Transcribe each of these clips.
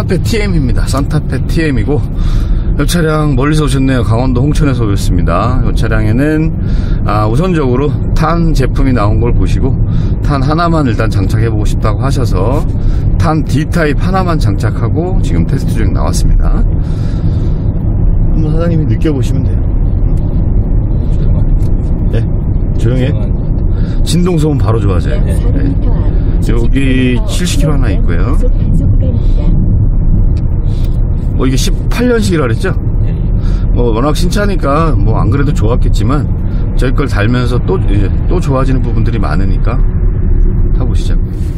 산타페 TM입니다. 산타페 TM이고, 이 차량 멀리서 오셨네요. 강원도 홍천에서 오셨습니다. 이 차량에는 우선적으로 탄 제품이 나온 걸 보시고 탄 하나만 일단 장착해보고 싶다고 하셔서 탄 D타입 하나만 장착하고 지금 테스트 중에 나왔습니다. 한번 사장님이 느껴보시면 돼요. 네, 조용해. 진동소음 바로 좋아져요. 네. 여기 70km 하나 있고요. 뭐 이게 18년식이라 그랬죠? 뭐 워낙 신차니까 뭐 안 그래도 좋았겠지만 저희 걸 달면서 또 좋아지는 부분들이 많으니까 타보시죠.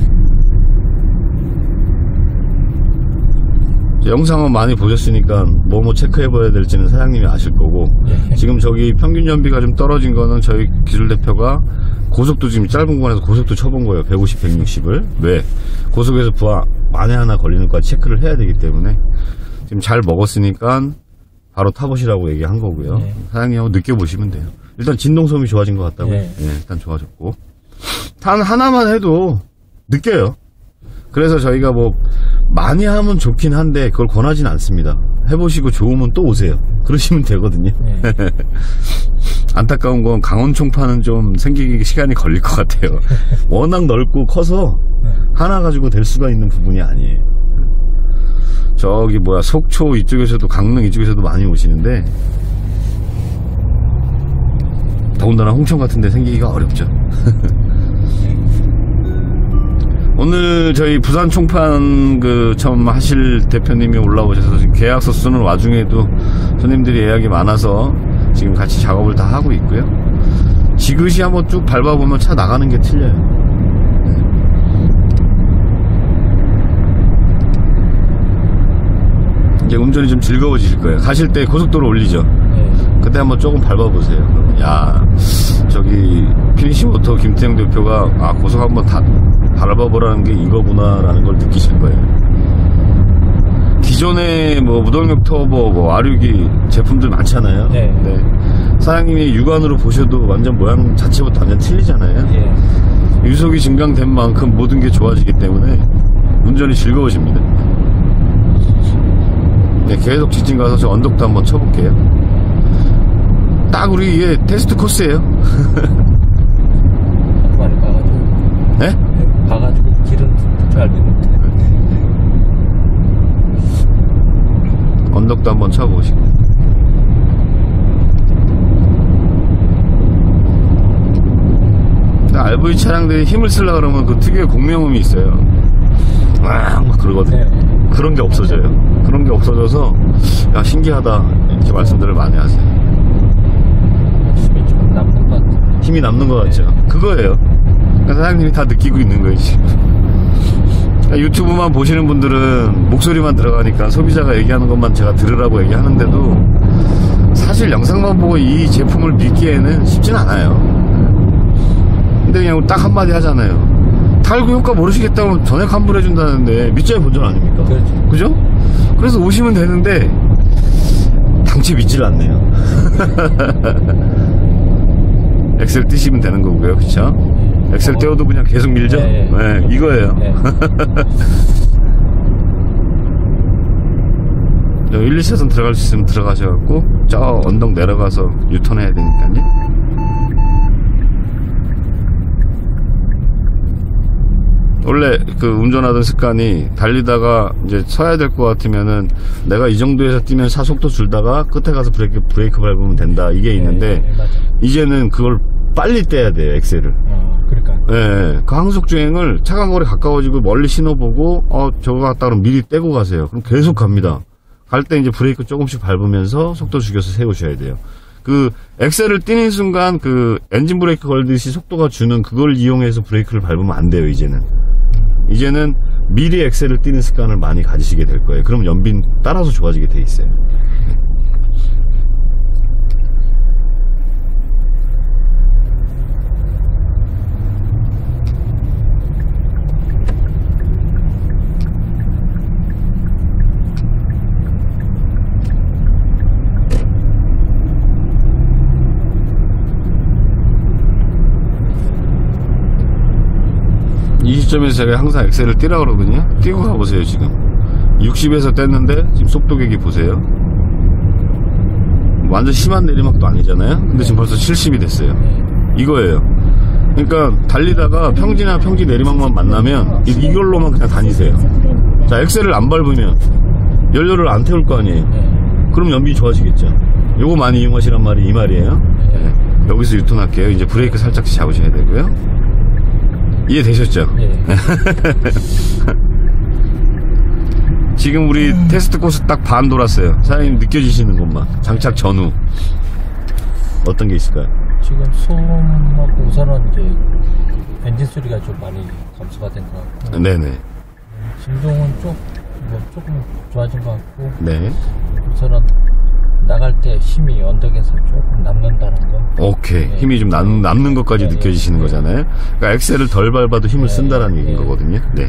영상은 많이 보셨으니까 뭐 체크해봐야 될지는 사장님이 아실 거고, 지금 저기 평균 연비가 좀 떨어진 거는 저희 기술 대표가 고속도 지금 짧은 구간에서 고속도 쳐본 거예요. 150, 160을. 왜? 고속에서 부하 만에 하나 걸리는 거 체크를 해야 되기 때문에 지금 잘 먹었으니까 바로 타보시라고 얘기한 거고요. 사장님하고 느껴보시면 돼요. 일단 진동소음이 좋아진 것 같다고요? 일단 좋아졌고, 탄 하나만 해도 느껴요. 그래서 저희가 뭐 많이 하면 좋긴 한데 그걸 권하진 않습니다. 해보시고 좋으면 또 오세요. 그러시면 되거든요. 안타까운 건 강원 총판은 좀 생기기 시간이 걸릴 것 같아요. 워낙 넓고 커서 하나 가지고 될 수가 있는 부분이 아니에요. 저기 속초 이쪽에서도, 강릉 이쪽에서도 많이 오시는데 더군다나 홍천 같은 데 생기기가 어렵죠. 오늘 저희 부산 총판 처음 하실 대표님이 올라오셔서 지금 계약서 쓰는 와중에도 손님들이 예약이 많아서 지금 같이 작업을 다 하고 있고요. 지그시 한번 쭉 밟아보면 차 나가는 게 틀려요. 이제 운전이 좀 즐거워지실 거예요. 가실 때 고속도로 올리죠. 그때 한번 조금 밟아보세요. 야, 저기 피니시모터 김태형 대표가 고속 한번 다 밟아보라는 게 이거구나 라는 걸 느끼실 거예요. 기존에 무동력 터보, R6이 제품들 많잖아요. 네. 사장님이 육안으로 보셔도 완전 모양 자체부터 완전 틀리잖아요. 유속이 증강된 만큼 모든 게 좋아지기 때문에 운전이 즐거워집니다. 네, 계속 직진 가서 저 언덕도 한번 쳐볼게요. 딱 우리 이게 테스트 코스예요. 많이 봐가지고. 네? 봐가지고 길은 잘 되는데. 언덕도 한번 쳐보시고. RV 차량들이 힘을 쓰려고 그러면 그 특유의 공명음이 있어요. 막 그러거든요. 그런 게 없어져요. 그런 게 없어져서 야, 신기하다 이렇게 말씀들을 많이 하세요. 힘이 좀 남는 것 같아요. 힘이 남는 것 같죠. 그거예요. 사장님이 다 느끼고 있는 거예요 지금. 유튜브만 보시는 분들은 목소리만 들어가니까 소비자가 얘기하는 것만 제가 들으라고 얘기하는데도 사실 영상만 보고 이 제품을 믿기에는 쉽진 않아요. 근데 그냥 딱 한마디 하잖아요. 탈구 효과 모르시겠다면 전액 환불해준다는데 믿자의 본전 아닙니까? 그렇죠. 그죠? 그래서 오시면 되는데 당최 믿지를 않네요. 엑셀 띄시면 되는 거고요. 그쵸? 엑셀 떼어도 그냥 계속 밀죠? 네, 이거예요. 1, 2차선 들어갈 수 있으면 들어가셔갖고 저 언덕 내려가서 유턴해야 되니까요. 원래 운전하던 습관이 달리다가 이제 서야 될 것 같으면은 내가 이 정도에서 뛰면 차속도 줄다가 끝에 가서 브레이크 밟으면 된다 이게 있는데 이제는 그걸 빨리 떼야 돼요. 엑셀을. 그러니까. 그 항속 주행을 차간거리 가까워지고 멀리 신호보고 저거 갔다 그러면 미리 떼고 가세요. 그럼 계속 갑니다. 갈 때 이제 브레이크 조금씩 밟으면서 속도 죽여서 세우셔야 돼요. 엑셀을 띄는 순간 엔진 브레이크 걸듯이 속도가 주는 그걸 이용해서 브레이크를 밟으면 안 돼요. 이제는 미리 엑셀을 띄는 습관을 많이 가지시게 될 거예요. 그럼 연비는 따라서 좋아지게 돼 있어요. 이 시점에서 제가 항상 엑셀을 띄라 그러거든요. 띄고 가보세요. 지금 60에서 뗐는데 지금 속도계기 보세요. 완전 심한 내리막도 아니잖아요. 근데 지금 벌써 70이 됐어요. 이거예요. 그러니까 달리다가 평지나 평지 내리막만 만나면 이걸로만 그냥 다니세요. 자, 엑셀을 안 밟으면 연료를 안 태울 거 아니에요. 그럼 연비 좋아지겠죠. 요거 많이 이용하시란 말이 이 말이에요. 네. 여기서 유턴할게요. 이제 브레이크 살짝 잡으셔야 되고요. 이해되셨죠? 네. 지금 우리 테스트 코스 딱 반 돌았어요. 사장님 느껴지시는 것만. 장착 전후 어떤 게 있을까요? 지금 소음하고 우선은 이제 엔진 소리가 좀 많이 감소가 된 것 같고. 네네. 진동은 조금 좋아진 것 같고. 네. 우선은 나갈 때 힘이 언덕에서 조금 남는다는 거. 오케이. 네. 힘이 좀 남는 것까지 네. 느껴지시는 네. 거잖아요. 그러니까 엑셀을 덜 밟아도 힘을 쓴다라는 얘기인 거거든요. 네.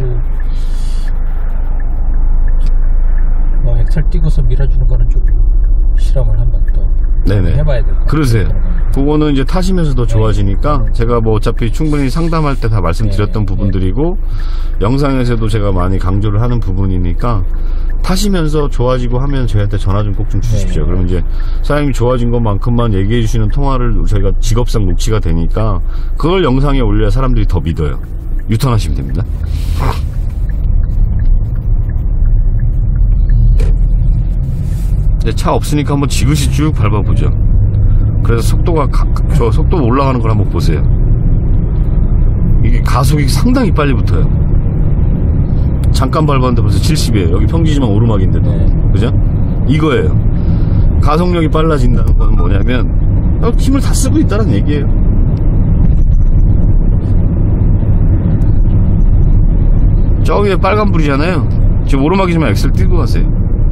뭐 엑셀 띄고서 밀어주는 거는 좀 실험을 한 번 더 네네. 해봐야 될 것 같아요. 그러세요. 그거는 이제 타시면서 더 좋아지니까 제가 뭐 어차피 충분히 상담할 때 다 말씀드렸던 부분들이고 영상에서도 제가 많이 강조를 하는 부분이니까 타시면서 좋아지고 하면 저희한테 전화 좀 꼭 좀 주십시오. 네. 그러면 이제 사장님이 좋아진 것만큼만 얘기해 주시는 통화를 저희가 직업상 녹취가 되니까 그걸 영상에 올려야 사람들이 더 믿어요. 유턴하시면 됩니다. 차 없으니까 한번 지그시 쭉 밟아보죠. 그래서 속도가 저 속도 올라가는 걸 한번 보세요. 이게 가속이 상당히 빨리 붙어요. 잠깐 밟았는데 벌써 70이에요. 여기 평지지만 오르막인데도. 그죠? 이거예요. 가속력이 빨라진다는 건 뭐냐면 힘을 다 쓰고 있다는 얘기예요. 저 위에 빨간불이잖아요. 지금 오르막이지만 엑셀 띄고 가세요.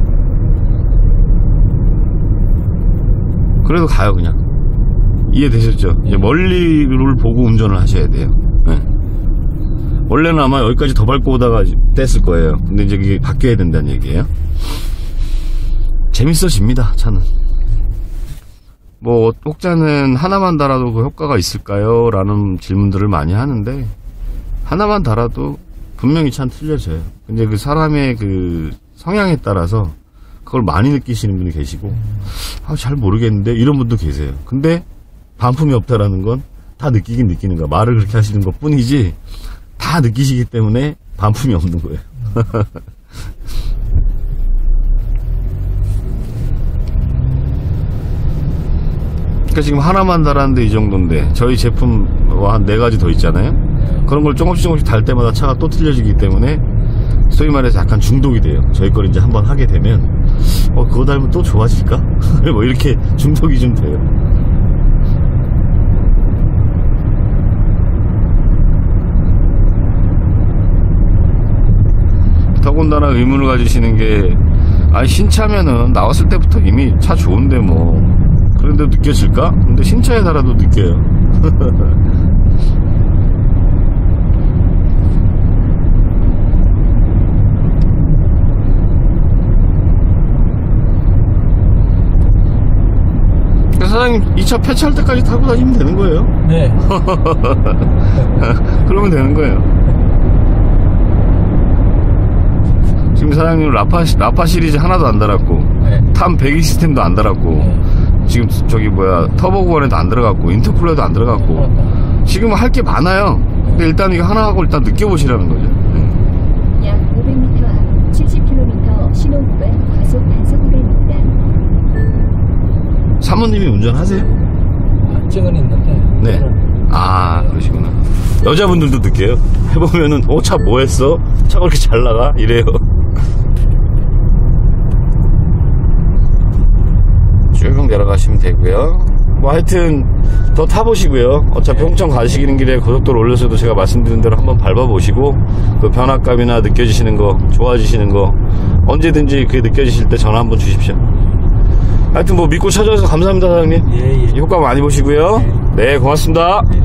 그래도 가요. 그냥 이해되셨죠? 이제 멀리를 보고 운전을 하셔야 돼요. 네. 원래는 아마 여기까지 더 밟고 오다가 뗐을 거예요. 근데 이제 이게 바뀌어야 된다는 얘기예요. 재밌어집니다. 차는 뭐 혹자는 하나만 달아도 그 효과가 있을까요? 라는 질문들을 많이 하는데 하나만 달아도 분명히 차는 틀려져요. 근데 그 사람의 그 성향에 따라서 그걸 많이 느끼시는 분이 계시고 잘 모르겠는데 이런 분도 계세요. 근데 반품이 없다라는 건 다 느끼긴 느끼는 거야. 말을 그렇게 하시는 것 뿐이지 다 느끼시기 때문에 반품이 없는 거예요. 그러니까 지금 하나만 달았는데 이 정도인데 저희 제품 한 4가지 더 있잖아요. 그런 걸 조금씩 달 때마다 차가 또 틀려지기 때문에 소위 말해서 약간 중독이 돼요. 저희 걸 이제 한번 하게 되면 그거 달면 또 좋아질까? 뭐 이렇게 중독이 좀 돼요. 더군다나 의문을 가지시는 게 아니 신차면은 나왔을 때부터 이미 차 좋은데 뭐 그런데 느껴질까? 근데 신차에 달아도 느껴요. 사장님 이 차 폐차할 때까지 타고 다니면 되는 거예요. 네. 그러면 되는 거예요. 지금 사장님 라파 시리즈 하나도 안 달았고 네. 탐 배기 시스템도 안 달았고 네. 지금 저기 터보 구간에도 안 들어갔고 인터쿨러도 안 들어갔고 지금 할 게 많아요. 근데 일단 이거 하나 하고 일단 느껴보시라는 거죠. 약 500m 앞 70km 신호 구간 과속 단속 구간입니다. 사모님이 운전하세요? 증은 있는데. 네. 그러시구나. 여자분들도 느껴요. 해보면은 차 뭐 했어? 차가 그렇게 잘 나가? 이래요. 쭉 내려가시면 되고요. 뭐 하여튼 더 타보시고요. 어차피 홍천 가시는 길에 고속도로 올려서도 제가 말씀드린 대로 한번 밟아보시고 그 변화감이나 느껴지시는 거, 좋아지시는 거 언제든지 그게 느껴지실 때 전화 한번 주십시오. 하여튼 뭐 믿고 찾아와서 감사합니다, 사장님. 예. 효과 많이 보시고요. 네, 고맙습니다.